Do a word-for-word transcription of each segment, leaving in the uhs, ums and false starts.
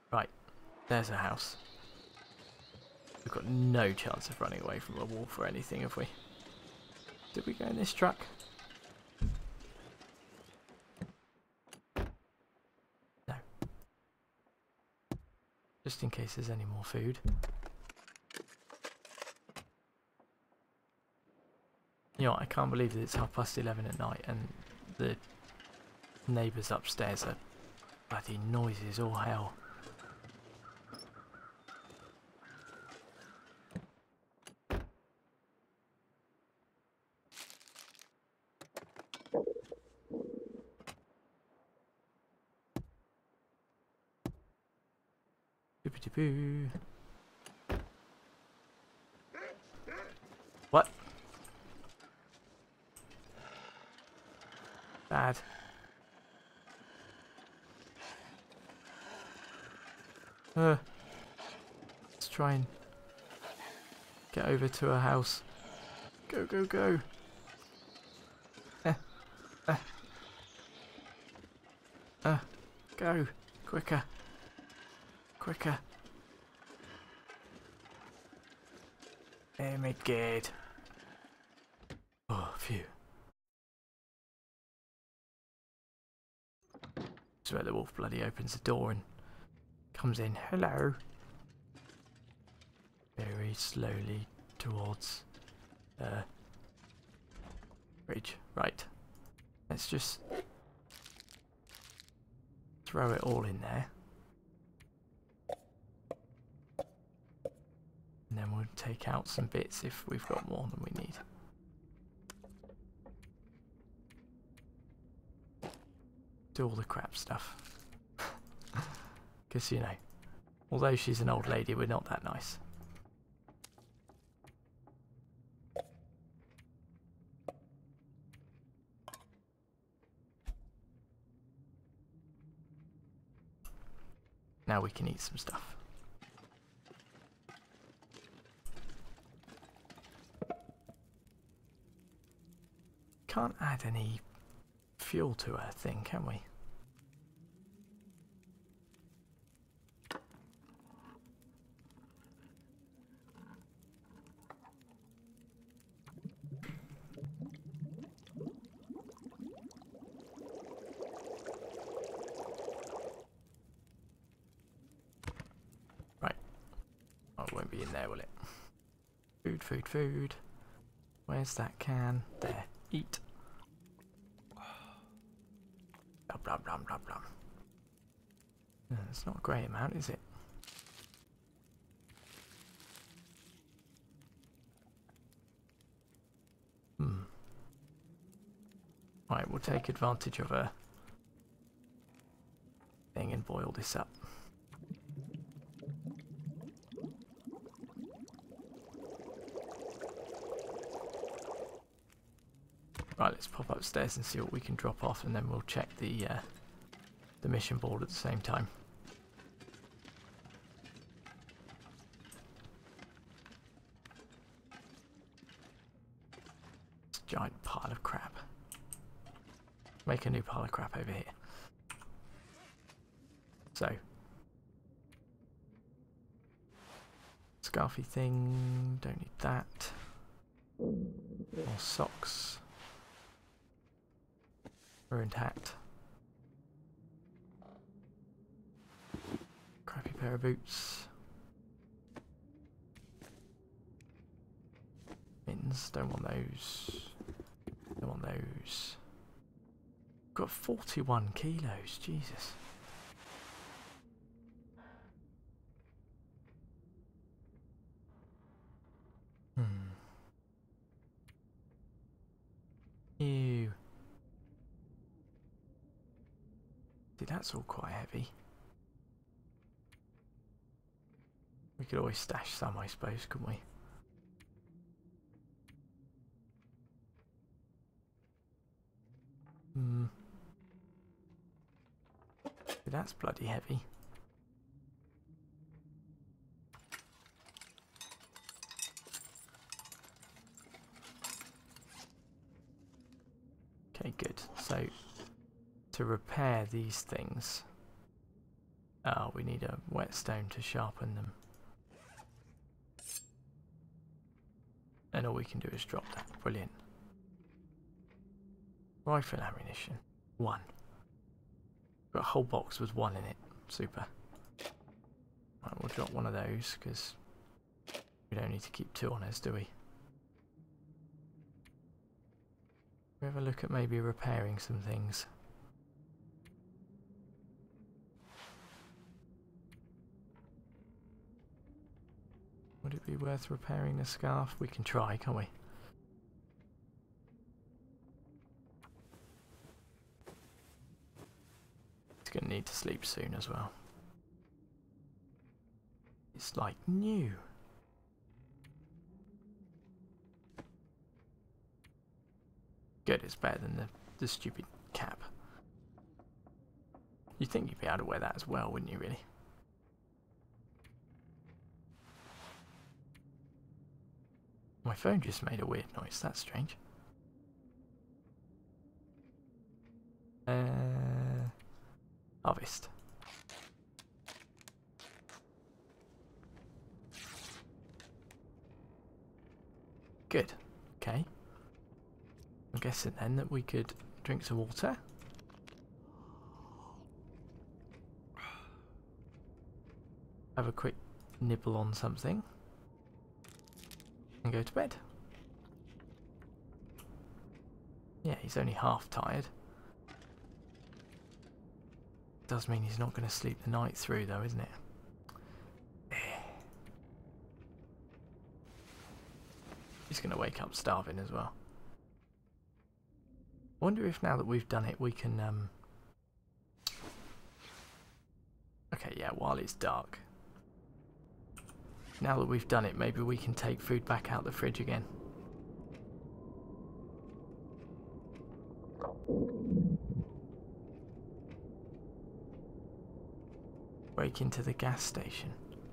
Right, there's a house. We've got no chance of running away from a wolf or anything, have we? Did we go in this truck? No. Just in case there's any more food. You know what, I can't believe that it's half past eleven at night and the neighbours upstairs are bloody noisy as all hell. Boopity-boo. What? Bad. Uh, let's try and get over to her house. Go, go, go. Eh, eh. Uh, go. Quicker. Quicker. Oh my god. Oh, phew. That's where the wolf bloody opens the door and comes in. Hello. Very slowly towards the bridge. Right. Let's just throw it all in there. And then we'll take out some bits if we've got more than we need. Do all the crap stuff. Because, you know, although she's an old lady, we're not that nice. Now we can eat some stuff. Can't add any fuel to her thing, can we? Right. Oh, it won't be in there, will it? Food, food, food. Where's that can? There. Eat. Blah, blah, blah, blah, blah. No, it's not a great amount, is it? Hmm. Right, we'll take advantage of a thing and boil this up. Right, let's pop upstairs and see what we can drop off, and then we'll check the uh, the mission board at the same time. It's a giant pile of crap. Make a new pile of crap over here. So, scarfy thing, don't need that. More socks. Ruined hat. Crappy pair of boots. Mittens, don't want those. Don't want those. Got forty-one kilos, Jesus. Hmm. Ew. See, that's all quite heavy. We could always stash some, I suppose, couldn't we? Hmm. See, that's bloody heavy. Okay, good. So, to repair these things, Oh, we need a whetstone to sharpen them. And all we can do is drop that. Brilliant. Rifle ammunition. One. Got a whole box with one in it. Super. Right, we'll drop one of those because we don't need to keep two on us, do we? We have a look at maybe repairing some things. Would it be worth repairing the scarf? We can try, can't we? It's going to need to sleep soon as well. It's like new. Good, it's better than the, the stupid cap. You'd think you'd be able to wear that as well, wouldn't you, really? My phone just made a weird noise, that's strange. Uh, harvest. Good, okay. I'm guessing then that we could drink some water. Have a quick nibble on something. And go to bed. Yeah, he's only half tired. Does mean he's not going to sleep the night through though, isn't it? He's going to wake up starving as well. I wonder if now that we've done it we can... Um... Okay, yeah, while it's dark. Now that we've done it, maybe we can take food back out the fridge again. Break into the gas station.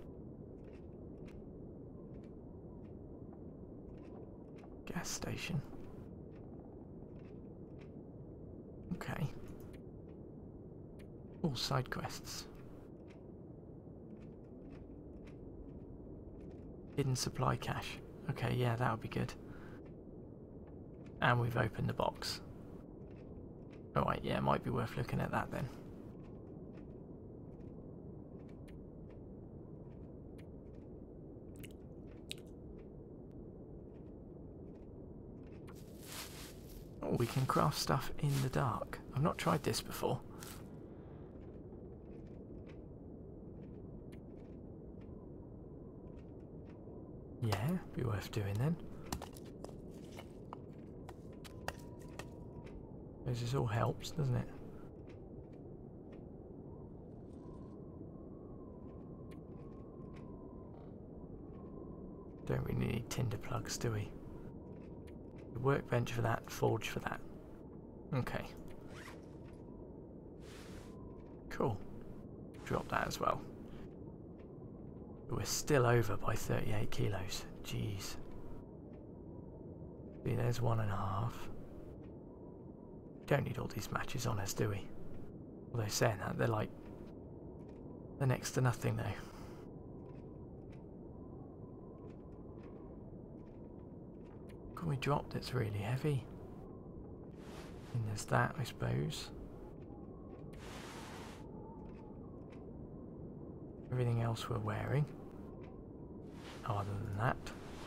Gas station. Okay. All side quests. Hidden supply cache. Okay, yeah, that would be good. And we've opened the box. Alright, yeah, might be worth looking at that then. Oh, we can craft stuff in the dark. I've not tried this before. Yeah, be worth doing then. This all helps, doesn't it? Don't really need tinder plugs, do we? The workbench for that, forge for that. Okay. Cool. Drop that as well. We're still over by thirty-eight kilos. Jeez. See, there's one and a half. Don't need all these matches on us, do we? Although saying that, they're like... they're next to nothing though. Can we drop that's really heavy? And there's that, I suppose. Everything else we're wearing. Other than that.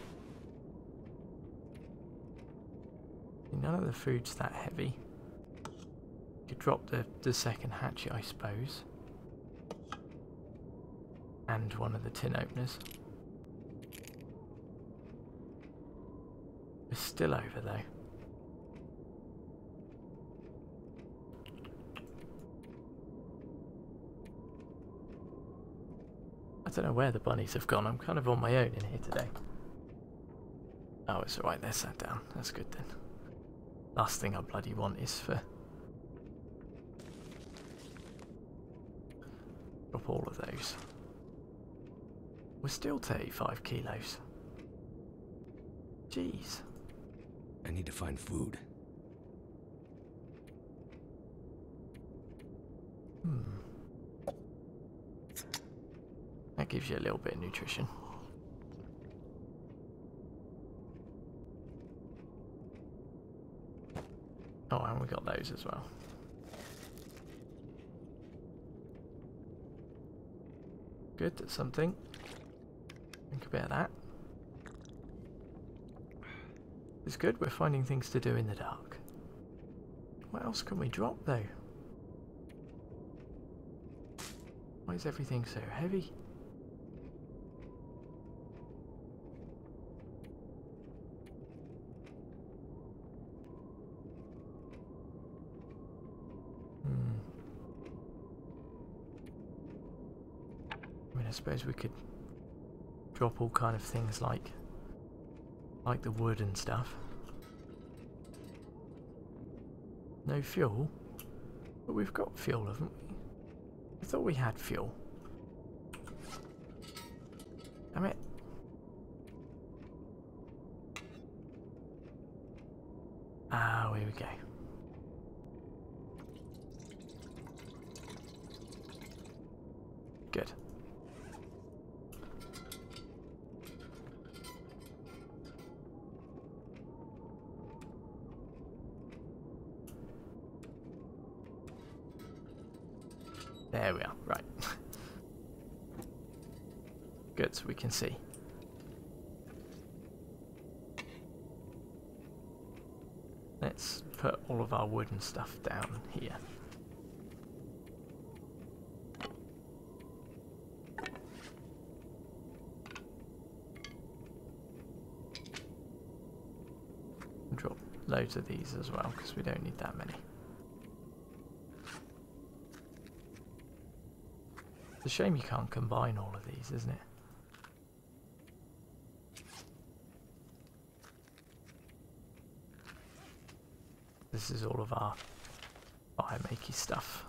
None of the food's that heavy. Could drop the, the second hatchet, I suppose. And one of the tin openers. We're still over though. I don't know where the bunnies have gone. I'm kind of on my own in here today. Oh, it's alright, they're sat down. That's good then. Last thing I bloody want is for... drop all of those. We're still thirty-five kilos. Jeez. I need to find food. Hmm. That gives you a little bit of nutrition. Oh, and we got those as well. Good, that's something. Think a bit of that. It's good, we're finding things to do in the dark. What else can we drop though? Why is everything so heavy? Hmm. I mean, I suppose we could drop all kind of things like like the wood and stuff. No fuel? But we've got fuel, haven't we? I thought we had fuel. Damn it. Ah, here we go. Good. There we are, right. Good, so we can see. Let's put all of our wood and stuff down here. Drop loads of these as well, because we don't need that many. It's a shame you can't combine all of these, isn't it? This is all of our fire-makey stuff.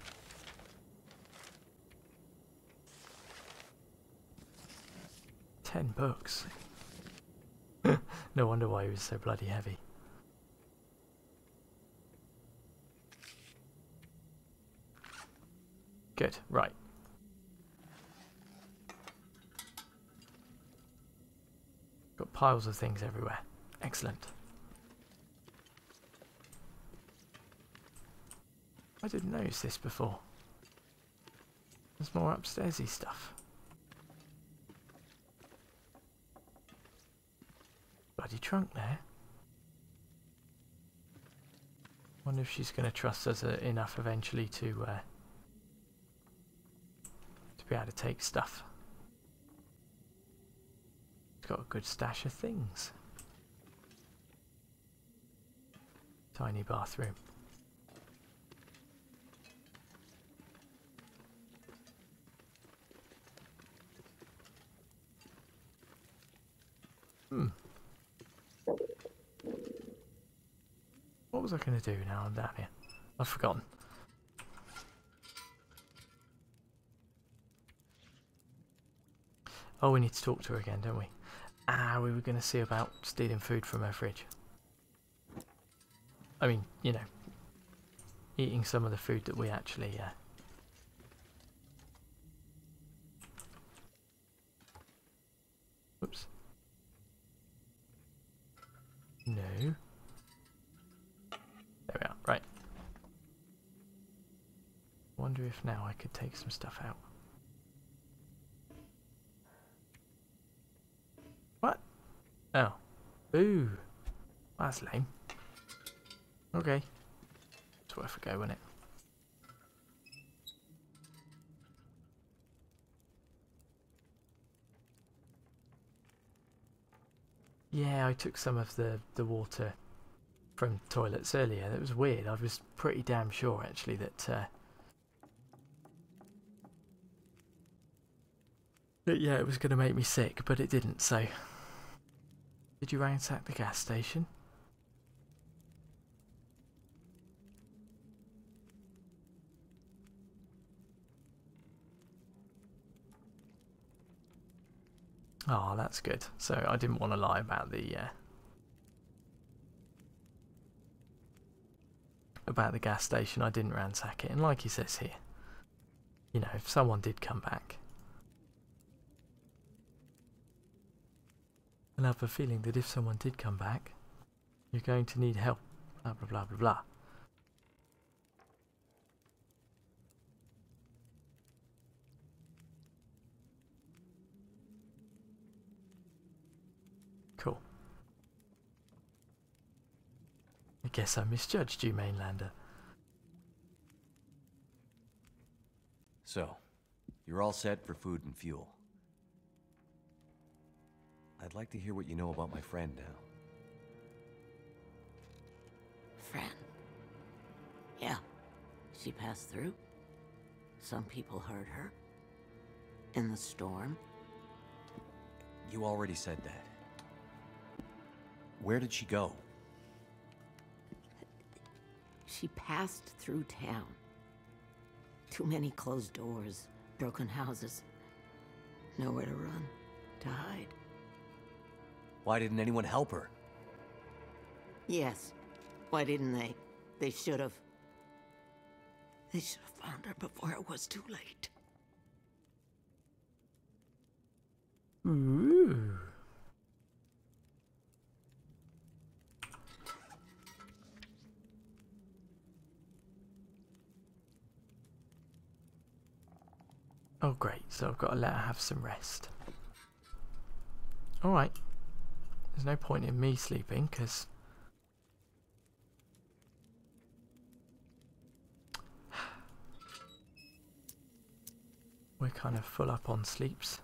Ten books. No wonder why he was so bloody heavy. Good, right. Got piles of things everywhere. Excellent. I didn't notice this before. There's more upstairsy stuff. Bloody trunk there. Wonder if she's going to trust us uh, enough eventually to uh, to be able to take stuff. It's got a good stash of things. Tiny bathroom. Hmm. What was I going to do now I'm down here? I've forgotten. Oh, we need to talk to her again, don't we? Ah, we were going to see about stealing food from her fridge. I mean, you know, eating some of the food that we actually... Uh, Oops. No. There we are, right. Wonder if now I could take some stuff out. What? Oh. Ooh. That's lame. Okay. It's worth a go, isn't it? Yeah, I took some of the, the water from toilets earlier. That was weird. I was pretty damn sure, actually, that... Uh, that yeah, it was going to make me sick, but it didn't, so... Did you ransack the gas station? Oh, that's good. So I didn't want to lie about the uh, about the gas station. I didn't ransack it, and like he says here, you know, if someone did come back, and have a feeling that if someone did come back, you're going to need help. Blah blah blah blah blah. Cool. I guess I misjudged you, Mainlander. So, you're all set for food and fuel. I'd like to hear what you know about my friend now. Friend? Yeah, she passed through. Some people heard her. In the storm. You already said that. Where did she go? She passed through town. Too many closed doors, broken houses. Nowhere to run, to hide. Why didn't anyone help her? Yes. Why didn't they? They should have. They should have found her before it was too late. Ooh. Oh great, so I've got to let her have some rest. Alright. There's no point in me sleeping, because... we're kind of full up on sleeps.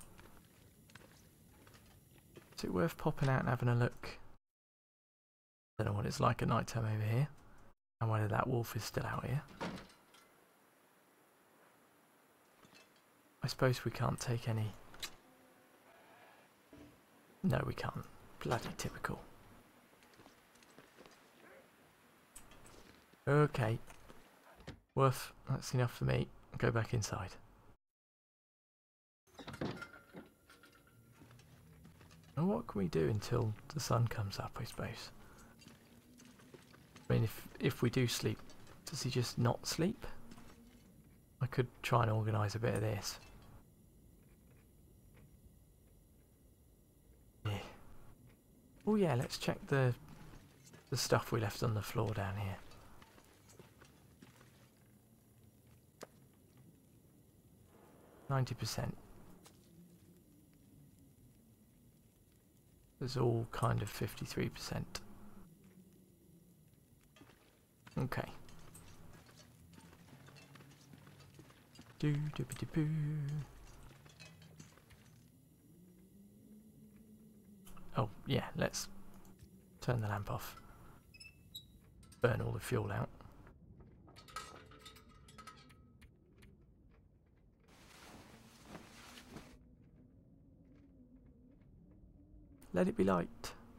Is it worth popping out and having a look? I don't know what it's like at night time over here. And whether that wolf is still out here. I suppose we can't take any... No, we can't. Bloody typical. Okay. Woof, that's enough for me. I'll go back inside. Now what can we do until the sun comes up, I suppose? I mean, if, if we do sleep, does he just not sleep? I could try and organise a bit of this. Yeah. Oh yeah, let's check the the stuff we left on the floor down here. ninety percent. There's all kind of fifty-three percent. Okay. Do do do do. Oh yeah, let's turn the lamp off. Burn all the fuel out. Let it be light.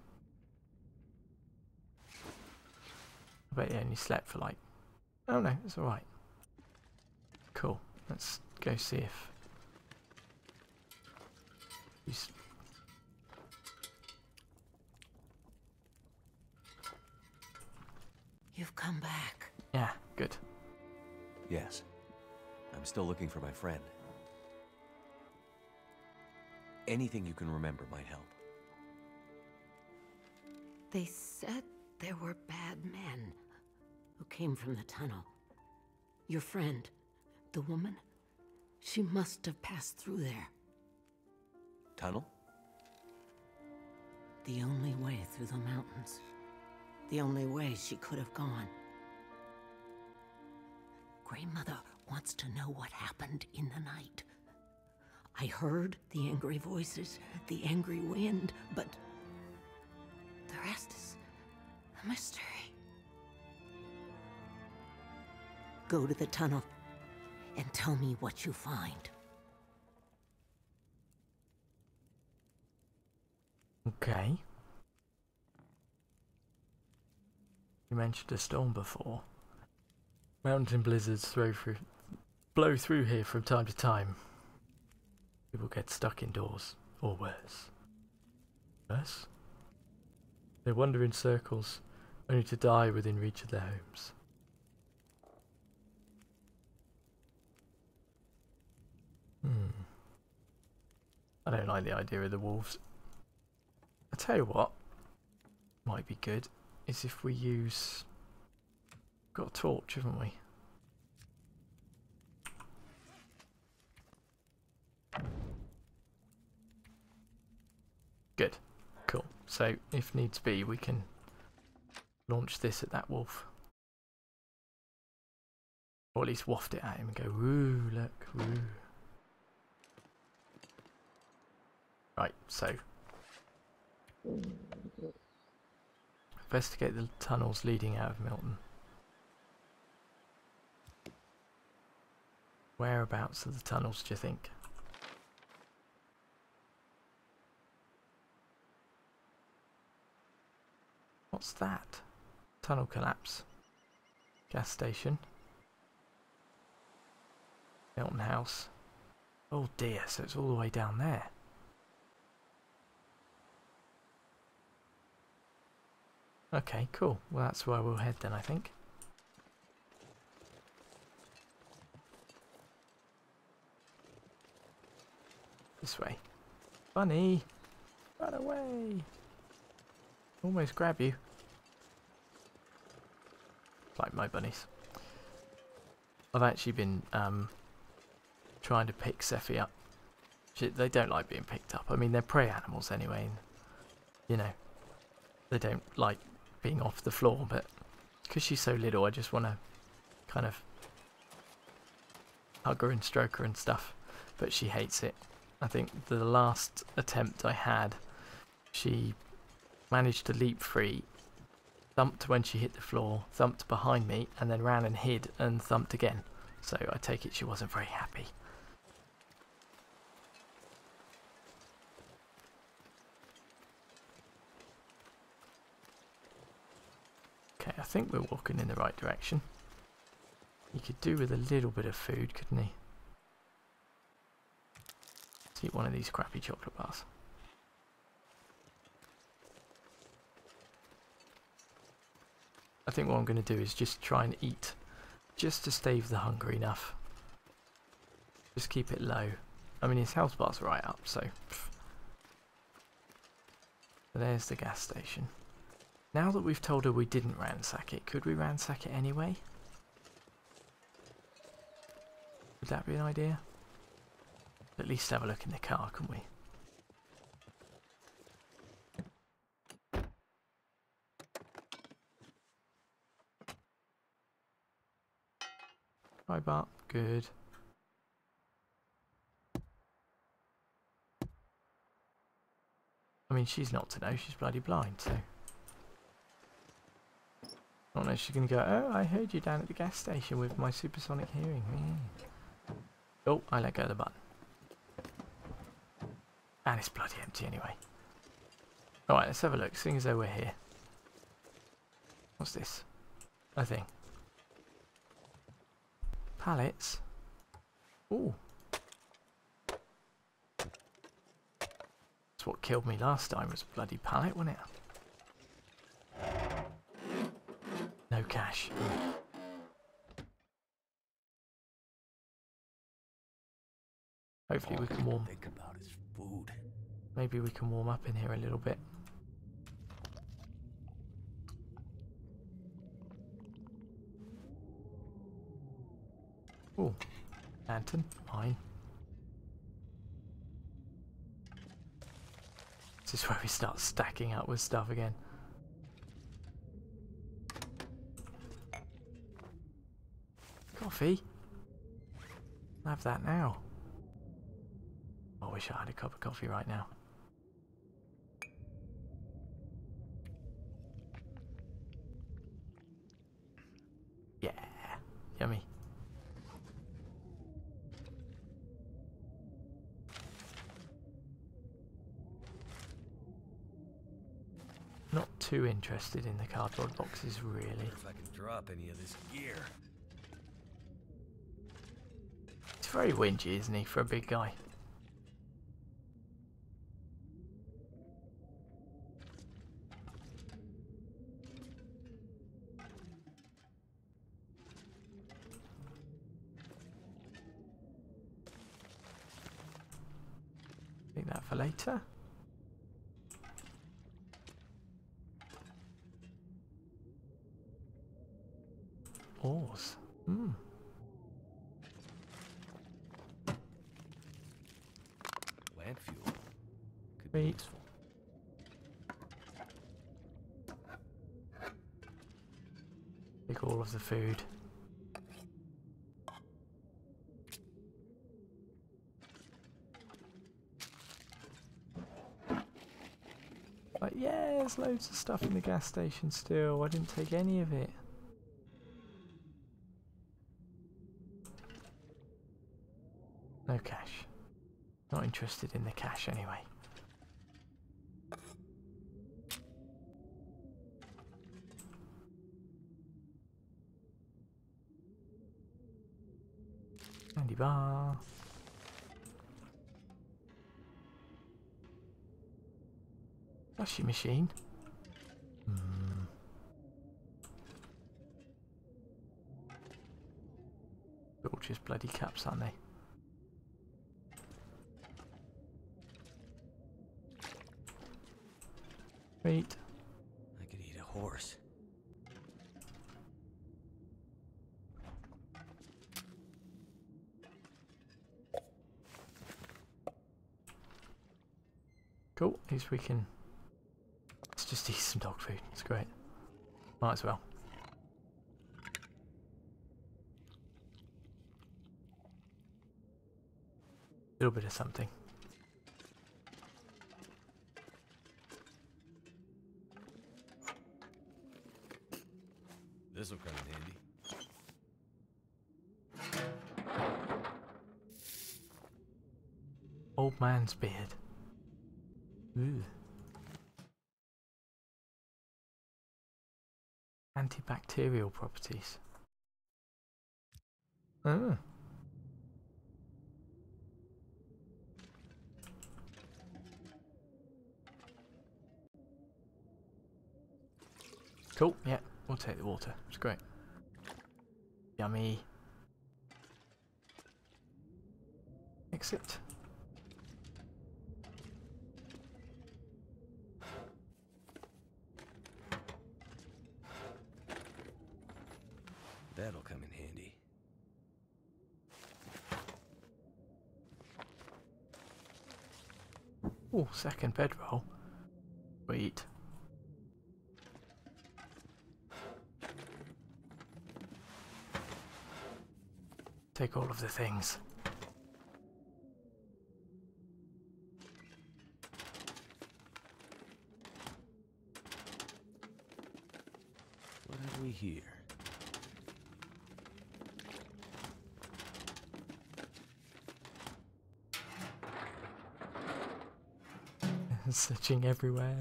I bet you only slept for like... Oh no, it's alright. Cool. Let's go see if... He's... You've come back. Yeah, good. Yes. I'm still looking for my friend. Anything you can remember might help. They said there were bad men who came from the tunnel. Your friend, the woman, she must have passed through there. Tunnel? The only way through the mountains. The only way she could have gone. Grandmother wants to know what happened in the night. I heard the angry voices, the angry wind, but the rest is a mystery. Go to the tunnel and tell me what you find. Okay. You mentioned a storm before. Mountain blizzards throw through, blow through here from time to time. People get stuck indoors, or worse. Worse? They wander in circles, only to die within reach of their homes. Hmm. I don't like the idea of the wolves. I tell you what might be good is if we use... Got a torch, haven't we? Good. Cool. So, if needs be, we can launch this at that wolf. Or at least waft it at him and go, woo, look, woo. Right, so. Investigate the tunnels leading out of Milton. Whereabouts are the tunnels, do you think? What's that? Tunnel collapse. Gas station. Milton House. Oh dear, so it's all the way down there. Okay, cool. Well, that's where we'll head then, I think. This way. Bunny! Run away! Almost grab you. Like my bunnies. I've actually been um, trying to pick Sephi up. She, they don't like being picked up. I mean, they're prey animals anyway. And, you know, they don't like being off the floor. But because she's so little, I just want to kind of hug her and stroke her and stuff. But she hates it. I think the last attempt I had, she managed to leap free, thumped when she hit the floor, thumped behind me, and then ran and hid and thumped again. So I take it she wasn't very happy. Okay, I think we're walking in the right direction. He could do with a little bit of food, couldn't he? Let's eat one of these crappy chocolate bars. I think what I'm going to do is just try and eat, just to stave the hunger enough. Just keep it low. I mean, his health bar's right up, so... Pff. There's the gas station. Now that we've told her we didn't ransack it, could we ransack it anyway? Would that be an idea? At least have a look in the car, couldn't we? Hi Bart, good. I mean, she's not to know, she's bloody blind, so... Not know she's going to go, oh, I heard you down at the gas station with my supersonic hearing. Mm. Oh, I let go of the button. And it's bloody empty anyway. Alright, let's have a look, seeing as though we're here. What's this? A thing. Pallets. Ooh. That's what killed me last time, was a bloody pallet, wasn't it? No cash. Hopefully we can warm. Think about his food. Maybe we can warm up in here a little bit. Oh, lantern, mine. This is where we start stacking up with stuff again. Coffee? I'll have that now. I wish I had a cup of coffee right now. Yeah, yummy. Not too interested in the cardboard boxes, really. I wonder if I can drop any of this gear. He's very whingy, isn't he, for a big guy? Think that for later. ores. Hmm. Plant fuel. Could be Sweet. useful. Take all of the food. But yeah, there's loads of stuff in the gas station still. I didn't take any of it. No cash. Not interested in the cash anyway. Candy bar. Washing machine. Hmm. They're all just bloody caps, aren't they? Wait. I could eat a horse. Cool. At least we can. Let's just eat some dog food. It's great. Might as well. A little bit of something. This'll come in handy. Old man's beard. Ooh. Antibacterial properties. Oh. Cool, yeah, we'll take the water. It's great. Yummy. Exit. That'll come in handy. Oh, second bedroll. Sweet. Take all of the things. What have we here? Searching everywhere.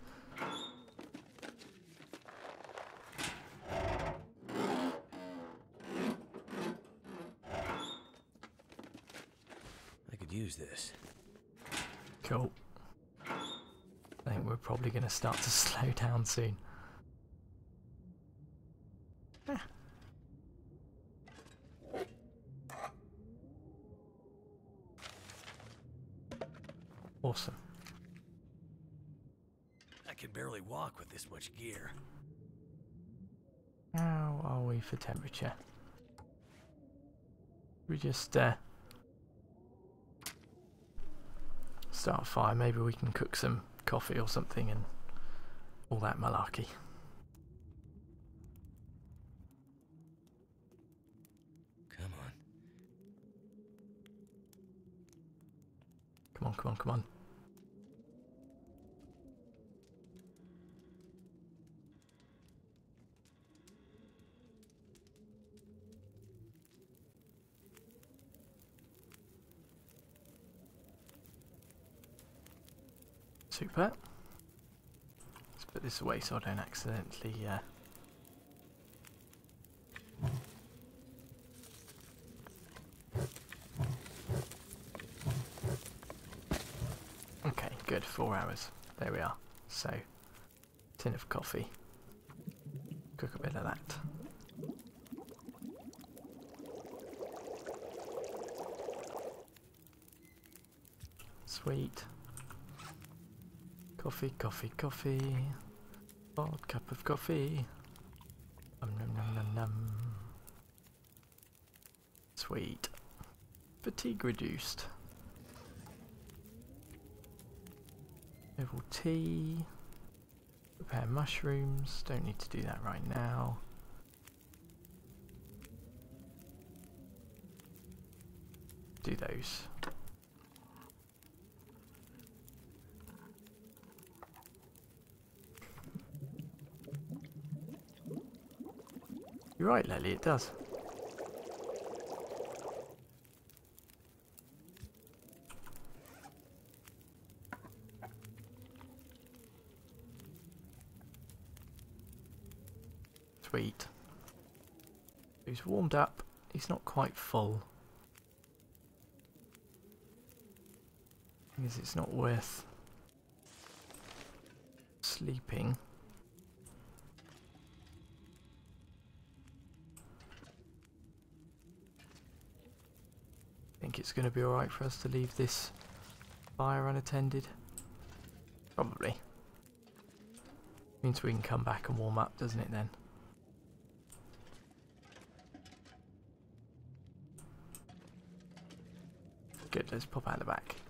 I could use this. Cool. I think we're probably going to start to slow down soon. Ah. Awesome. I can barely walk with this much gear. How are we for temperature? We just uh, start a fire. Maybe we can cook some coffee or something and all that malarkey. Come on. Come on, come on, come on. Super. Let's put this away so I don't accidentally uh... Okay, good, four hours. There we are. So, tin of coffee. Cook a bit of that. Sweet. Coffee, coffee, coffee. Odd cup of coffee. Um, num, num, num, num. Sweet. Fatigue reduced. Level T. Prepare mushrooms. Don't need to do that right now. Do those. You're right, Lily, it does. Sweet. He's warmed up. He's not quite full. Because it's not worth sleeping. Think it's going to be alright for us to leave this fire unattended? Probably. Means we can come back and warm up, doesn't it then? Good, let's pop out the back.